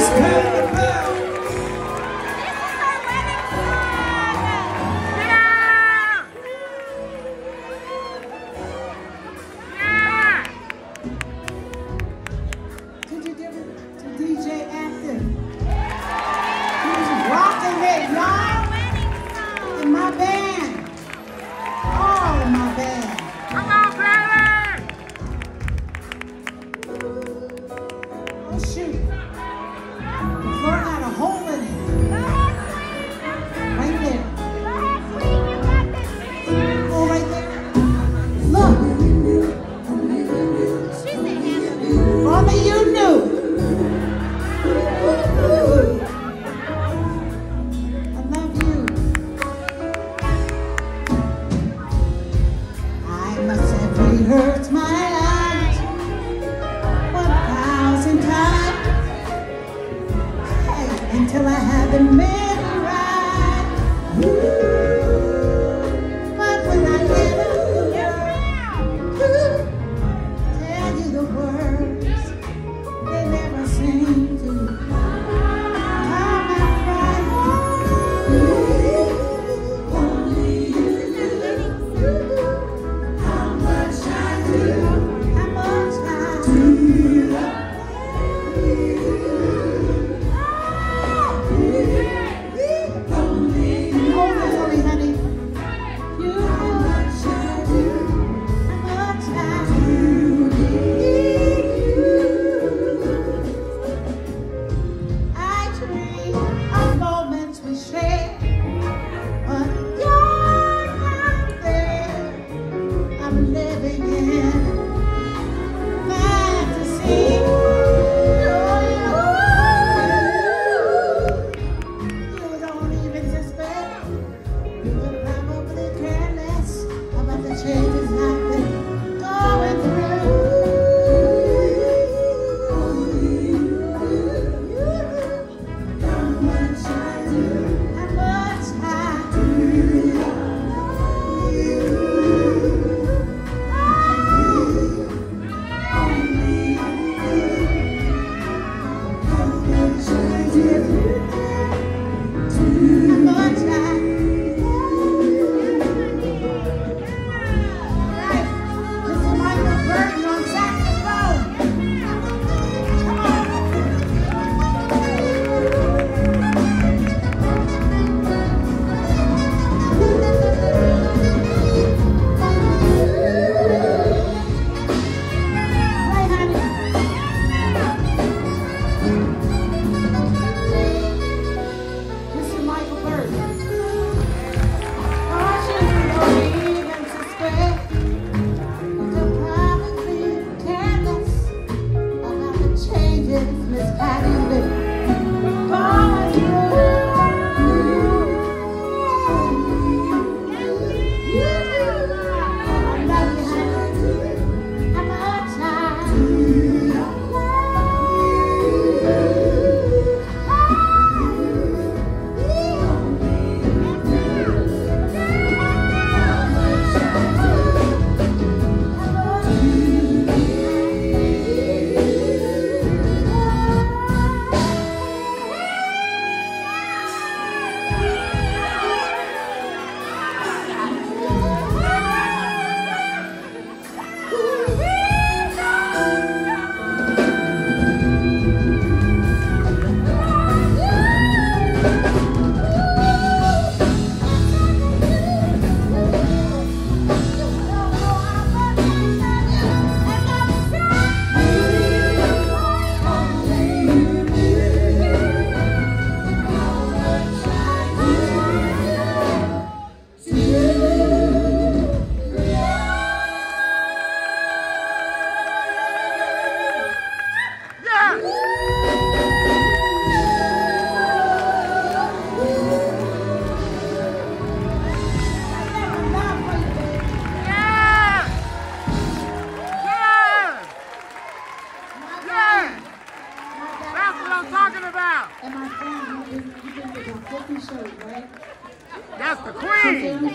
That's the queen.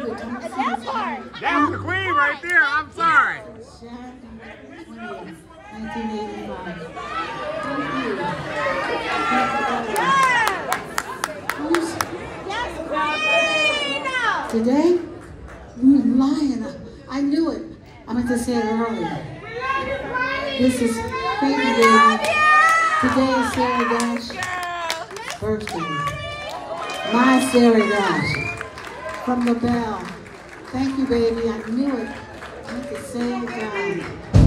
That part. That's the queen right there. I'm sorry. 1985. Thank you. Today, we're lying. I knew it. I meant to say it earlier. This is Baby Baby. Today is Sarah Dash's birthday. My Sarah Dash. From the bell. Thank you, baby. I knew it. At the same time.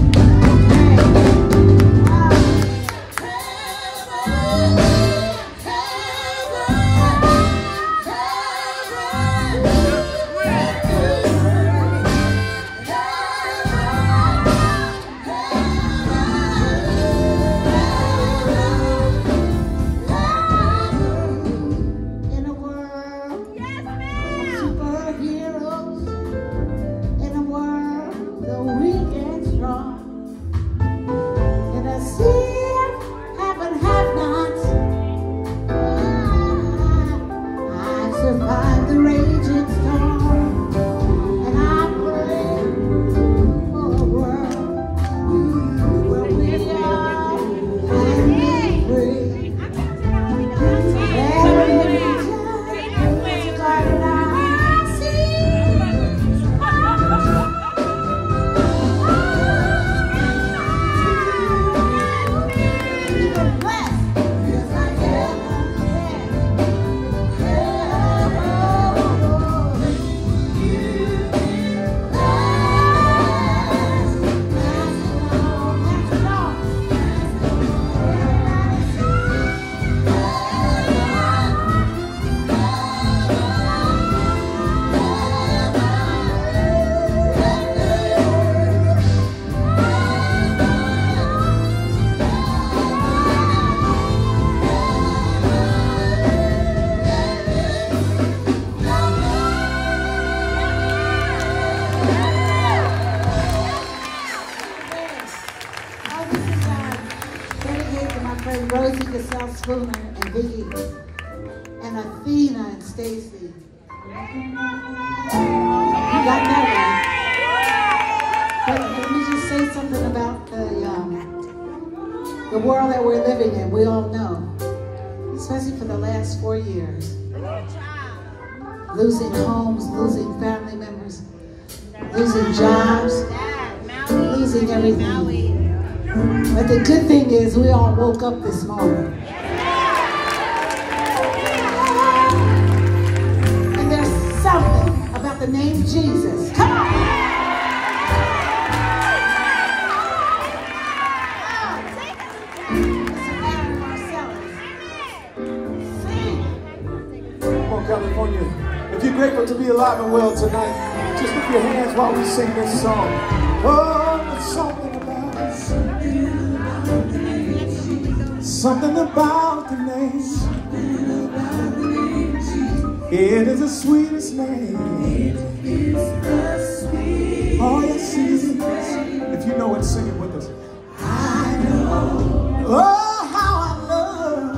Spooner and Vicky and Athena and Stacy. You got that right. But let me just say something about the world that we're living in. We all know, especially for the last 4 years, losing homes, losing family members, losing jobs, losing everything. But the good thing is we all woke up this morning. And there's something about the name Jesus. Come on! Come on, California. If you're grateful to be alive and well tonight, just lift your hands while we sing this song. Oh, there's something about something about the name. It is the sweetest name. Oh, yes, it is. If you know it, sing it with us. I know. Oh, how I love.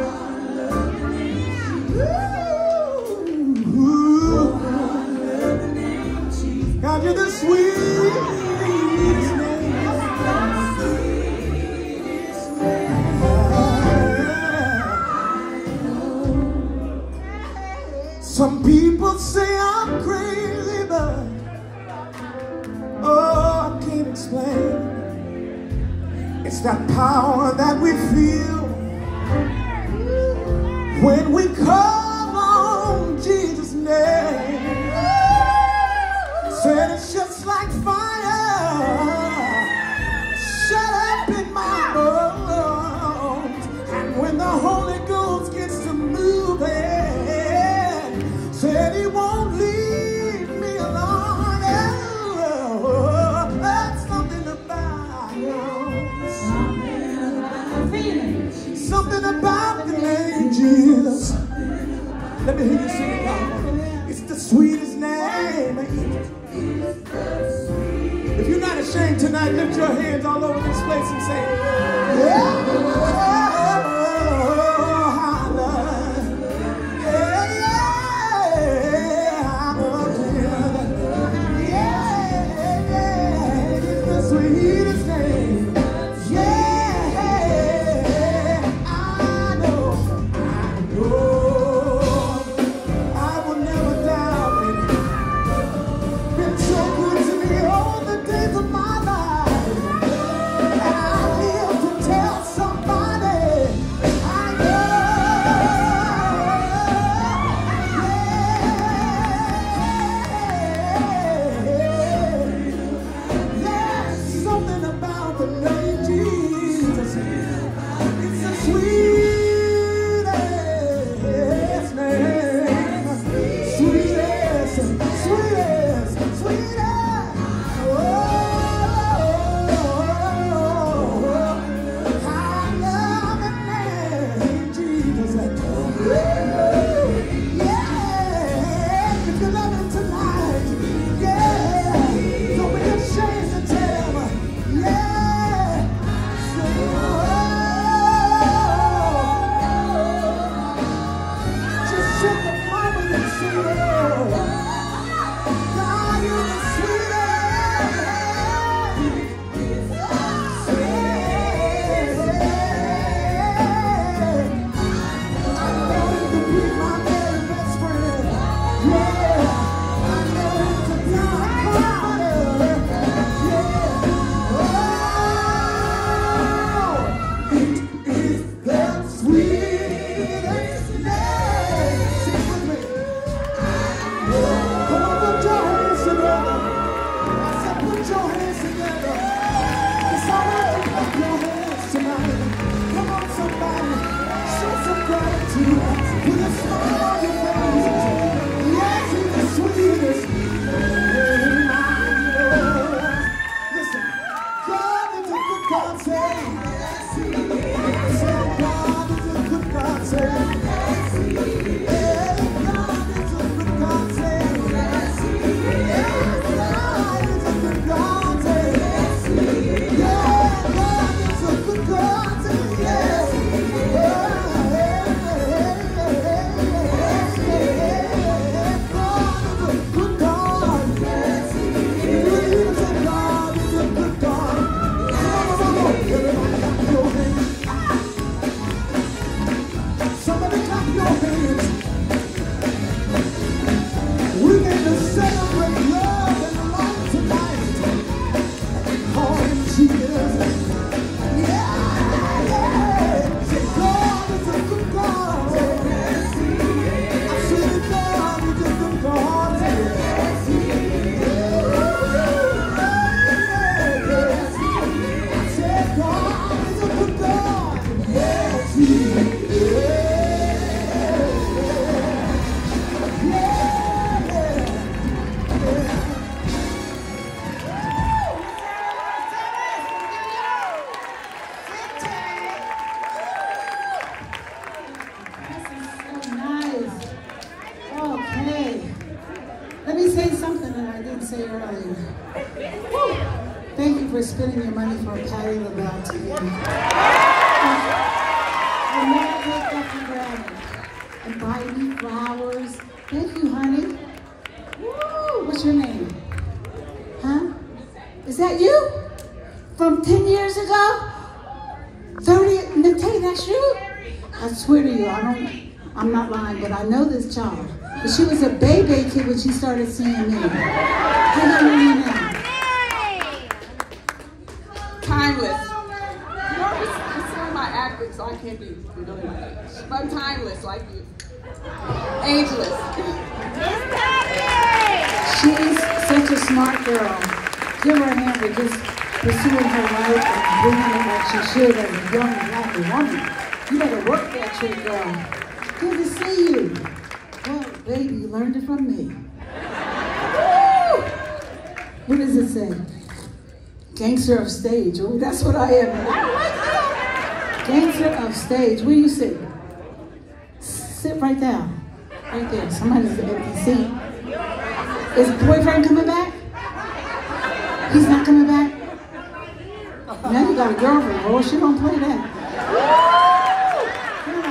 God, you're the sweetest name. Some people say I'm crazy, but oh, I can't explain. It's that power that we feel when we call on Jesus' name. Said it's just like fire shut up in my bones, and when the Holy Ghost gets to moving, said he won't leave me alone. Oh, that's something about something about the name Jesus. Let me hear you sing it now. It's the sweetest name. If you're not ashamed tonight, lift your hands all over this place and say, I will never doubt it. with a smile on your face. Yes, he's the sweetest name I know. Listen, God is a good God, say. Say, God is a good God, say. Yeah, God is a good God, say. Yeah, God is a good God, say. Yeah, God is a good God, say. Yeah. Somebody clap your hands. We're going to celebrate love and life tonight. Call him Jesus. Yeah, yeah. Say God is a good God. I said God is a good God. I said God is a good God. Yes, he is. Let me say something that I didn't say earlier. Thank you for spending your money for Patti LaBelle today. I never take that for granted. And buy me flowers. Thank you, honey. Woo! What's your name? Huh? Is that you? From 10 years ago? 30? Nate, that's you? I swear to you, I'm not lying, but I know this child. But she was a baby kid when she started seeing me. How do you know now? Timeless. You know, I'm still my acting, so I can't be really my age. But I'm timeless, like you. Ageless. She's such a smart girl. Give her a hand for just pursuing her life and doing it like she should as a young black woman. You better work that shit, girl. Good to see you. Well, baby, you learned it from me. Woo! What does it say? Gangster of stage. Oh, that's what I am. I like that. Gangster of stage. Where you sit? Sit right down. Right there. Somebody's an empty seat. Is boyfriend coming back? He's not coming back? Now you got a girlfriend. Oh, she don't play that. Woo!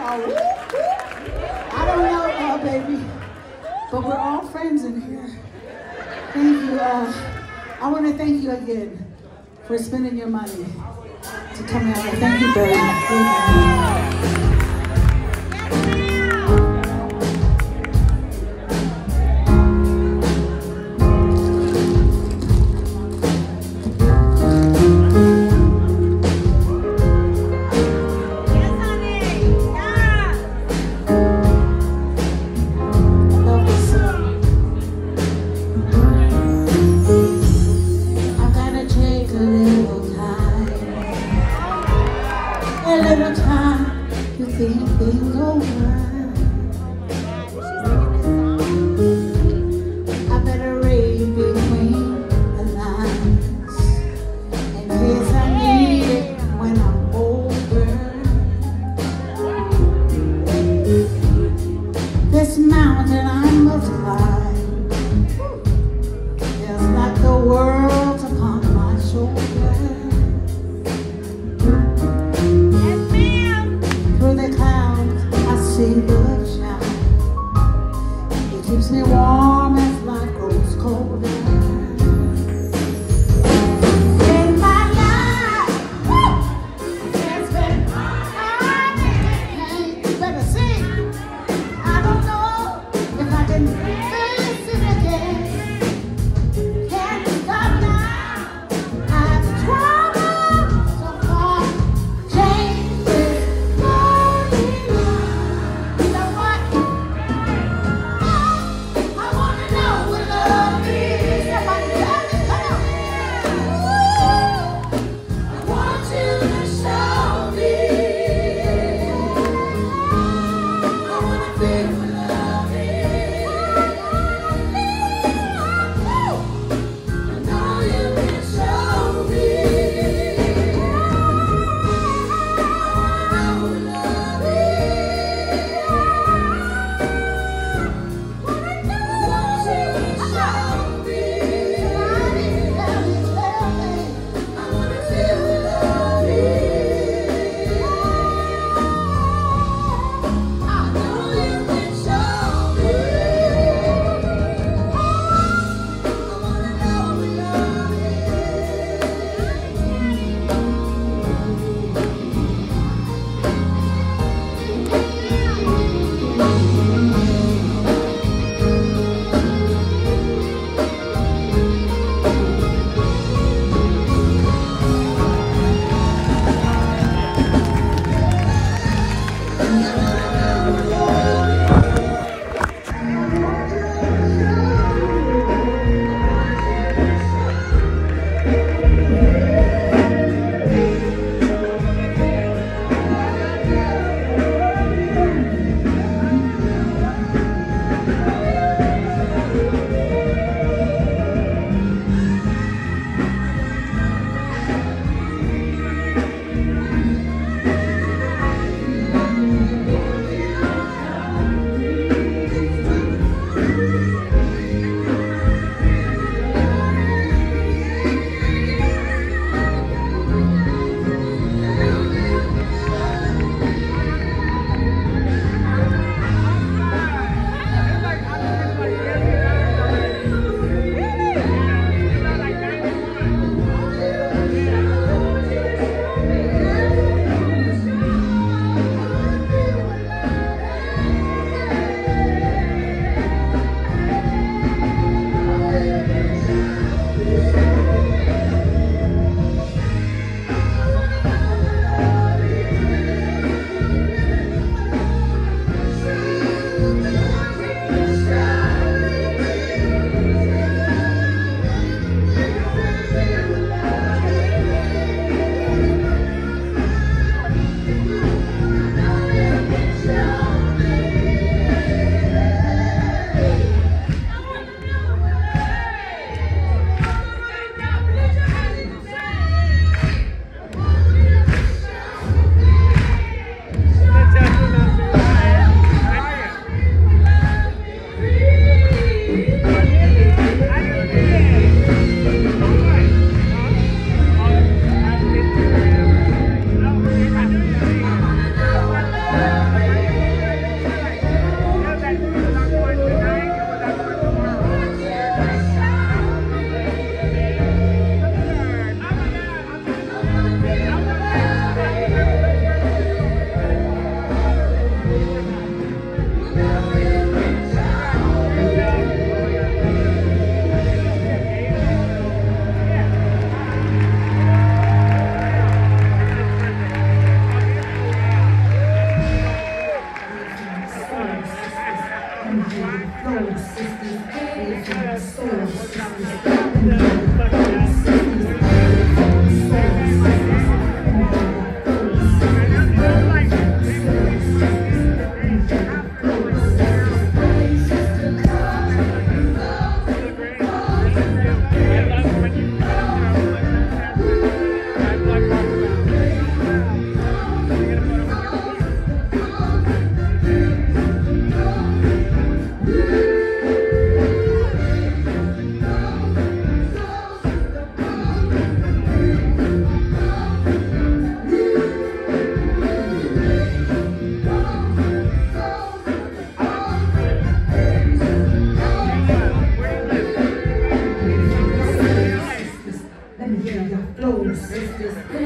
I don't know, baby. But we're all friends in here. Thank you. I want to thank you again for spending your money to come out. Thank you, baby. Thank you. See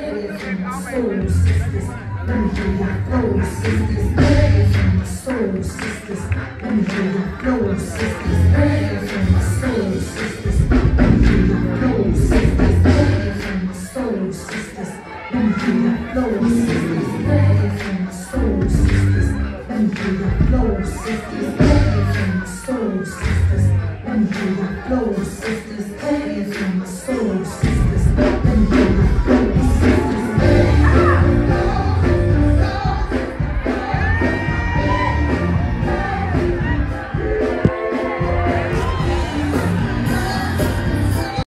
air from my soul, sisters. Let me hear your flow, sisters. Air from my soul, sisters. Let me hear your flow, sisters. Air from my soul, sisters. Let me hear your flow, sisters. Air from my soul, sisters. Let me hear your flow, sisters.